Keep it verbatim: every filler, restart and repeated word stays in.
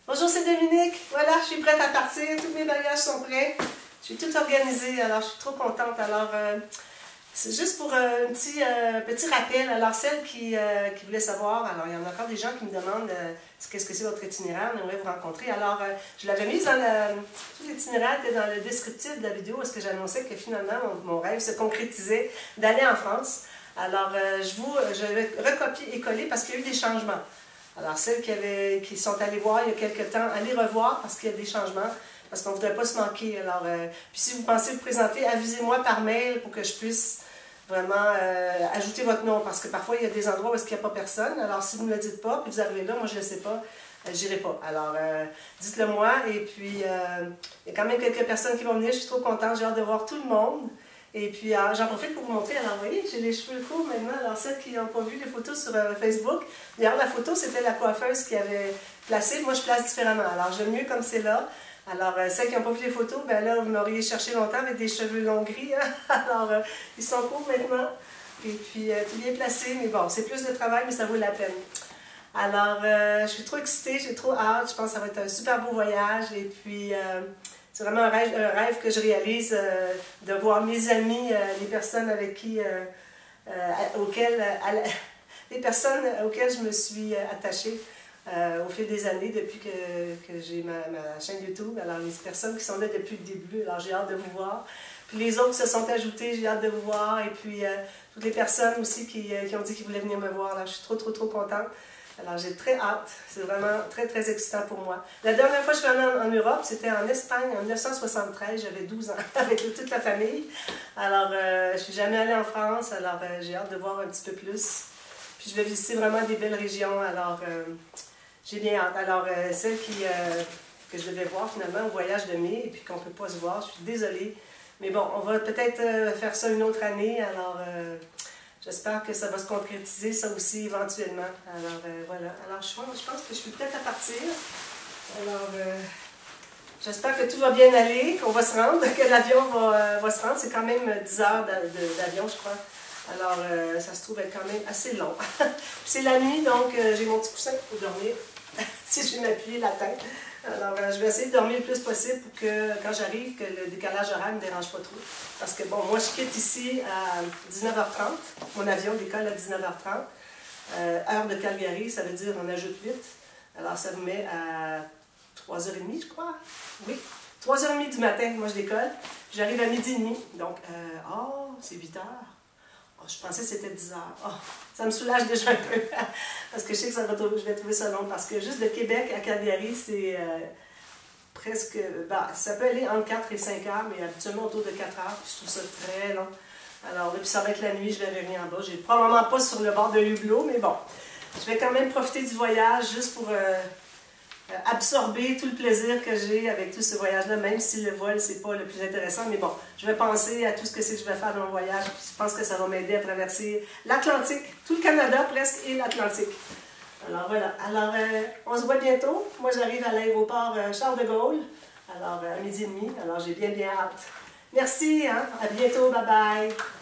Bonjour, c'est Dominique. Voilà, je suis prête à partir. Tous mes bagages sont prêts. Je suis tout organisée, alors je suis trop contente. Alors, euh, c'est juste pour euh, un petit, euh, petit rappel. Alors, celles qui, euh, qui voulaient savoir, alors il y en a encore des gens qui me demandent euh, qu'est-ce que c'est votre itinéraire, on aimerait vous rencontrer. Alors, euh, je l'avais mise dans le... Tout l'itinéraire était dans le descriptif de la vidéo où est-ce que j'annonçais que finalement, mon, mon rêve se concrétisait d'aller en France. Alors, euh, je vous je vais recopier et coller parce qu'il y a eu des changements. Alors, celles qui, avaient, qui sont allées voir il y a quelques temps, allez revoir parce qu'il y a des changements, parce qu'on ne voudrait pas se manquer. Alors, euh, puis si vous pensez vous présenter, avisez-moi par mail pour que je puisse vraiment euh, ajouter votre nom, parce que parfois, il y a des endroits où il n'y a pas personne. Alors, si vous ne me le dites pas, puis vous arrivez là, moi, je ne le sais pas, euh, je n'irai pas. Alors, euh, dites-le moi, et puis, euh, il y a quand même quelques personnes qui vont venir, je suis trop contente, j'ai hâte de voir tout le monde. Et puis, j'en profite pour vous montrer. Alors, vous voyez, j'ai les cheveux courts maintenant. Alors, celles qui n'ont pas vu les photos sur euh, Facebook, d'ailleurs, la photo, c'était la coiffeuse qui avait placé. Moi, je place différemment. Alors, j'aime mieux comme c'est là. Alors, euh, celles qui n'ont pas vu les photos, ben là, vous m'auriez cherché longtemps avec des cheveux longs gris. Hein? Alors, euh, ils sont courts maintenant. Et puis, euh, tout bien placé. Mais bon, c'est plus de travail, mais ça vaut la peine. Alors, euh, je suis trop excitée, j'ai trop hâte. Je pense que ça va être un super beau voyage. Et puis... Euh, c'est vraiment un rêve, un rêve que je réalise, euh, de voir mes amis, euh, les personnes avec qui, euh, euh, auxquelles, euh, les personnes auxquelles je me suis attachée euh, au fil des années depuis que, que j'ai ma, ma chaîne YouTube. Alors, les personnes qui sont là depuis le début, alors j'ai hâte de vous voir. Puis les autres qui se sont ajoutés, j'ai hâte de vous voir. Et puis, euh, toutes les personnes aussi qui, euh, qui ont dit qu'ils voulaient venir me voir. Alors, je suis trop, trop, trop contente. Alors, j'ai très hâte. C'est vraiment très, très excitant pour moi. La dernière fois que je suis allée en, en Europe, c'était en Espagne, en mille neuf cent soixante-treize. J'avais douze ans, avec toute la famille. Alors, euh, je ne suis jamais allée en France, alors euh, j'ai hâte de voir un petit peu plus. Puis, je vais visiter vraiment des belles régions, alors euh, j'ai bien hâte. Alors, euh, celle qui, euh, que je devais voir finalement au voyage de mai, et puis qu'on ne peut pas se voir, je suis désolée. Mais bon, on va peut-être euh, faire ça une autre année, alors... Euh, J'espère que ça va se concrétiser, ça aussi, éventuellement. Alors, euh, voilà. Alors, je pense, je pense que je suis prête à partir. Alors, euh, j'espère que tout va bien aller, qu'on va se rendre, que l'avion va, euh, va se rendre. C'est quand même dix heures d'avion, je crois. Alors, euh, ça se trouve être quand même assez long. C'est la nuit, donc euh, j'ai mon petit coussin pour dormir, si je vais m'appuyer la tête. Alors, euh, je vais essayer de dormir le plus possible pour que, quand j'arrive, que le décalage horaire ne me dérange pas trop. Parce que, bon, moi, je quitte ici à dix-neuf heures trente. Mon avion décolle à dix-neuf heures trente. Euh, heure de Calgary, ça veut dire on ajoute huit. Alors, ça vous met à trois heures trente, je crois. Oui, trois heures trente du matin, moi, je décolle. J'arrive à midi et demi. Donc, euh, oh, c'est huit heures. Oh, je pensais que c'était dix heures. Oh, ça me soulage déjà un peu. Parce que je sais que ça va, je vais trouver ça long. Parce que juste de Québec à Calgary, c'est euh, presque... Bah, ça peut aller entre quatre et cinq heures, mais habituellement autour de quatre heures. Puis je trouve ça très long. Alors, puis ça va être la nuit, je ne verrai rien en bas. Je n'ai probablement pas sur le bord de l'hublot, mais bon. Je vais quand même profiter du voyage juste pour... Euh, absorber tout le plaisir que j'ai avec tout ce voyage-là, même si le vol, c'est pas le plus intéressant. Mais bon, je vais penser à tout ce que c'est que je vais faire dans mon voyage. Puis je pense que ça va m'aider à traverser l'Atlantique, tout le Canada presque, et l'Atlantique. Alors voilà. Alors, euh, on se voit bientôt. Moi, j'arrive à l'aéroport euh, Charles de Gaulle, alors euh, à midi et demi. Alors, j'ai bien, bien hâte. Merci, hein? À bientôt. Bye bye.